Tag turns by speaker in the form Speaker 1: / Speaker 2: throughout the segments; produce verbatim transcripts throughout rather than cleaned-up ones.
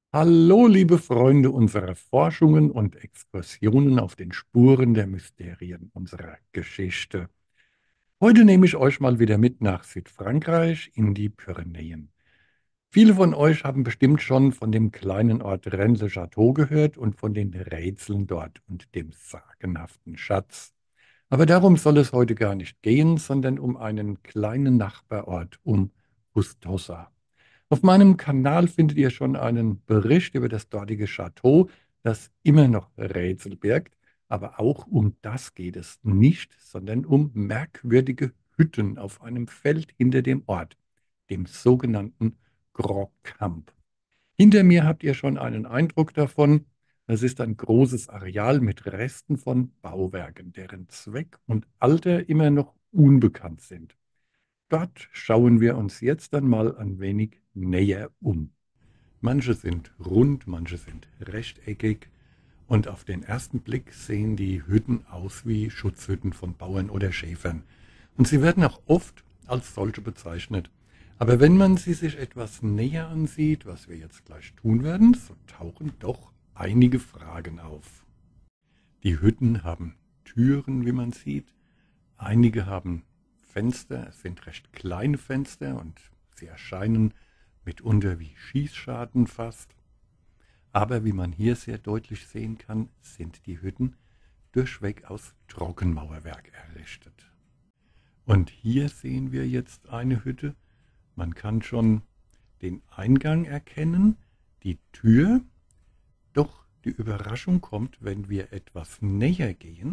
Speaker 1: Hallo, liebe Freunde unserer Forschungen und Exkursionen auf den Spuren der Mysterien unserer Geschichte. Heute nehme ich euch mal wieder mit nach Südfrankreich in die Pyrenäen. Viele von euch haben bestimmt schon von dem kleinen Ort Rennes-le-Château gehört und von den Rätseln dort und dem sagenhaften Schatz. Aber darum soll es heute gar nicht gehen, sondern um einen kleinen Nachbarort, um Custossa. Auf meinem Kanal findet ihr schon einen Bericht über das dortige Chateau, das immer noch Rätsel birgt. Aber auch um das geht es nicht, sondern um merkwürdige Hütten auf einem Feld hinter dem Ort, dem sogenannten Gros Camp. Hinter mir habt ihr schon einen Eindruck davon. Das ist ein großes Areal mit Resten von Bauwerken, deren Zweck und Alter immer noch unbekannt sind. Dort schauen wir uns jetzt einmal ein wenig näher um. Manche sind rund, manche sind rechteckig und auf den ersten Blick sehen die Hütten aus wie Schutzhütten von Bauern oder Schäfern. Und sie werden auch oft als solche bezeichnet. Aber wenn man sie sich etwas näher ansieht, was wir jetzt gleich tun werden, so tauchen doch einige Fragen auf. Die Hütten haben Türen, wie man sieht. Einige haben Fenster, es sind recht kleine Fenster und sie erscheinen mitunter wie Schießscharten fast. Aber wie man hier sehr deutlich sehen kann, sind die Hütten durchweg aus Trockenmauerwerk errichtet. Und hier sehen wir jetzt eine Hütte. Man kann schon den Eingang erkennen, die Tür, doch die Überraschung kommt, wenn wir etwas näher gehen.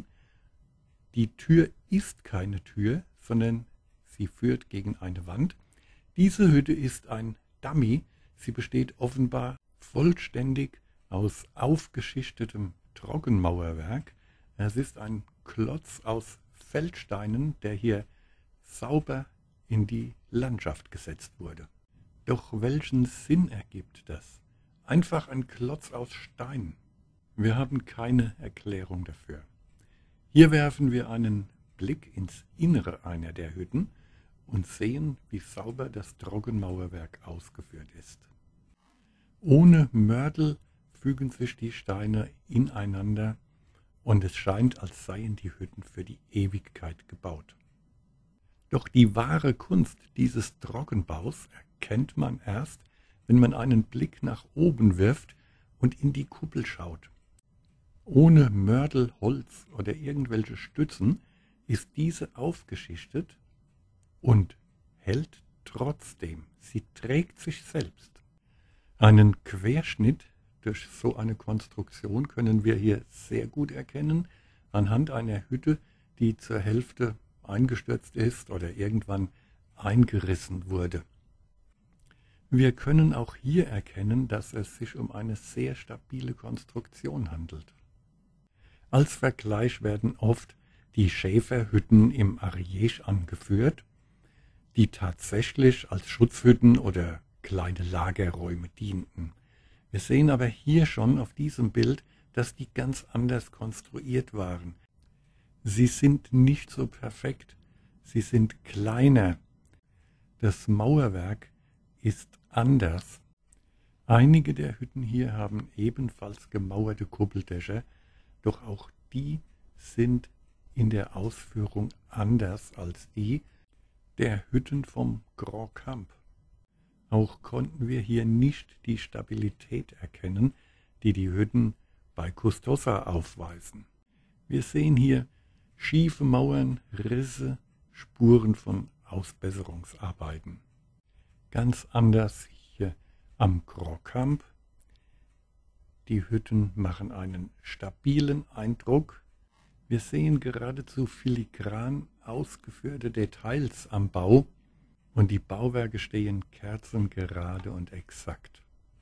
Speaker 1: Die Tür ist keine Tür, sondern sie führt gegen eine Wand. Diese Hütte ist ein Dummy. Sie besteht offenbar vollständig aus aufgeschichtetem Trockenmauerwerk. Es ist ein Klotz aus Feldsteinen, der hier sauber in die Landschaft gesetzt wurde. Doch welchen Sinn ergibt das? Einfach ein Klotz aus Stein. Wir haben keine Erklärung dafür. Hier werfen wir einen Blick ins Innere einer der Hütten und sehen, wie sauber das Trockenmauerwerk ausgeführt ist. Ohne Mörtel fügen sich die Steine ineinander und es scheint, als seien die Hütten für die Ewigkeit gebaut. Doch die wahre Kunst dieses Trockenbaus erkennt man erst, wenn man einen Blick nach oben wirft und in die Kuppel schaut. Ohne Mörtel, Holz oder irgendwelche Stützen ist diese aufgeschichtet und hält trotzdem. Sie trägt sich selbst. Einen Querschnitt durch so eine Konstruktion können wir hier sehr gut erkennen anhand einer Hütte, die zur Hälfte eingestürzt ist oder irgendwann eingerissen wurde. Wir können auch hier erkennen, dass es sich um eine sehr stabile Konstruktion handelt. Als Vergleich werden oft die Schäferhütten im Ariège angeführt, die tatsächlich als Schutzhütten oder kleine Lagerräume dienten. Wir sehen aber hier schon auf diesem Bild, dass die ganz anders konstruiert waren. Sie sind nicht so perfekt, sie sind kleiner. Das Mauerwerk ist anders. Einige der Hütten hier haben ebenfalls gemauerte Kuppeldächer, doch auch die sind in der Ausführung anders als die der Hütten vom Gros Camp. Auch konnten wir hier nicht die Stabilität erkennen, die die Hütten bei Custossa aufweisen. Wir sehen hier schiefe Mauern, Risse, Spuren von Ausbesserungsarbeiten. Ganz anders hier am Gros Camp. Die Hütten machen einen stabilen Eindruck. Wir sehen geradezu filigran ausgeführte Details am Bau und die Bauwerke stehen kerzengerade und exakt.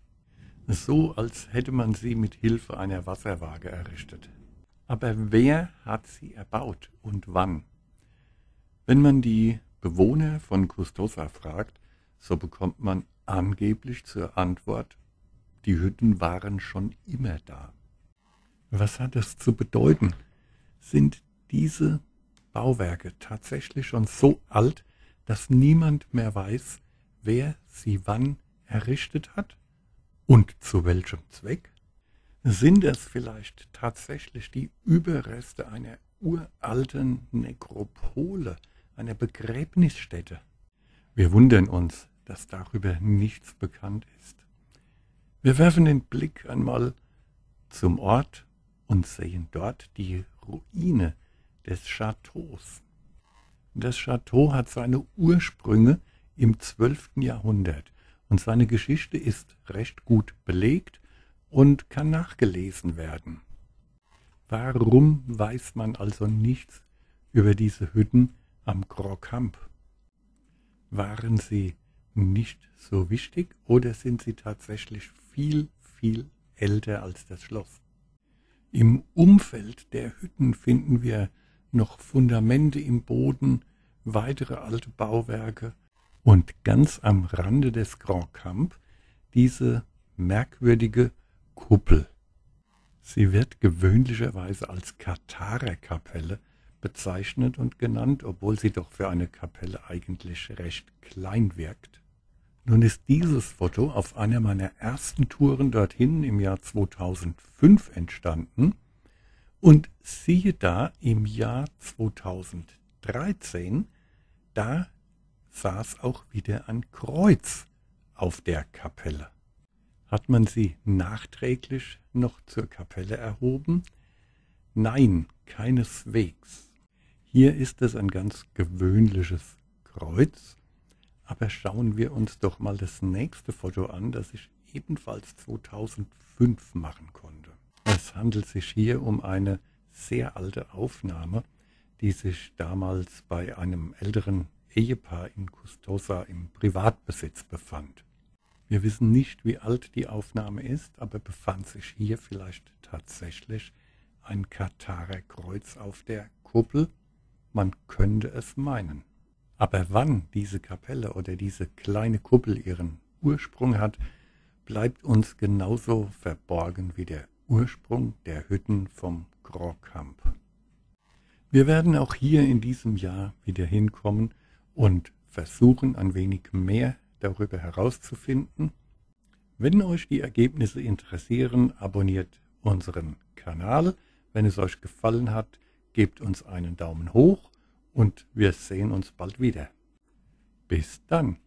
Speaker 1: So, als hätte man sie mit Hilfe einer Wasserwaage errichtet. Aber wer hat sie erbaut und wann? Wenn man die Bewohner von Custossa fragt, so bekommt man angeblich zur Antwort, die Hütten waren schon immer da. Was hat das zu bedeuten? Sind diese Bauwerke tatsächlich schon so alt, dass niemand mehr weiß, wer sie wann errichtet hat? Und zu welchem Zweck? Sind es vielleicht tatsächlich die Überreste einer uralten Nekropole, einer Begräbnisstätte? Wir wundern uns, dass darüber nichts bekannt ist. Wir werfen den Blick einmal zum Ort und sehen dort die Ruine des Chateaus. Das Chateau hat seine Ursprünge im zwölften Jahrhundert und seine Geschichte ist recht gut belegt und kann nachgelesen werden. Warum weiß man also nichts über diese Hütten am Grand Camp? Waren sie nicht so wichtig oder sind sie tatsächlich viel, viel älter als das Schloss? Im Umfeld der Hütten finden wir noch Fundamente im Boden, weitere alte Bauwerke und ganz am Rande des Grand Camp diese merkwürdige Kuppel. Sie wird gewöhnlicherweise als Katharer-Kapelle bezeichnet und genannt, obwohl sie doch für eine Kapelle eigentlich recht klein wirkt. Nun ist dieses Foto auf einer meiner ersten Touren dorthin im Jahr zweitausendfünf entstanden und siehe da, im Jahr zweitausenddreizehn, da saß auch wieder ein Kreuz auf der Kapelle. Hat man sie nachträglich noch zur Kapelle erhoben? Nein, keineswegs. Hier ist es ein ganz gewöhnliches Kreuz, aber schauen wir uns doch mal das nächste Foto an, das ich ebenfalls zweitausendfünf machen konnte. Es handelt sich hier um eine sehr alte Aufnahme, die sich damals bei einem älteren Ehepaar in Custosa im Privatbesitz befand. Wir wissen nicht, wie alt die Aufnahme ist, aber befand sich hier vielleicht tatsächlich ein Katharer-Kreuz auf der Kuppel? Man könnte es meinen. Aber wann diese Kapelle oder diese kleine Kuppel ihren Ursprung hat, bleibt uns genauso verborgen wie der Ursprung der Hütten vom Grand Camp. Wir werden auch hier in diesem Jahr wieder hinkommen und versuchen, ein wenig mehr darüber herauszufinden. Wenn euch die Ergebnisse interessieren, abonniert unseren Kanal. Wenn es euch gefallen hat, gebt uns einen Daumen hoch und wir sehen uns bald wieder. Bis dann.